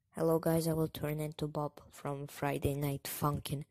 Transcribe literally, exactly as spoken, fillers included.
Hello guys, I will turn into Bob from Friday Night Funkin'.